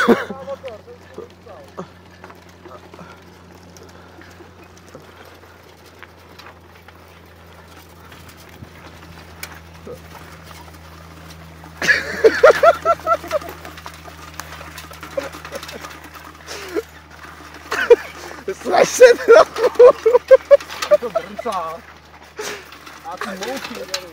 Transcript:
Strašně trochu. Je to brncá. A ty mouchy.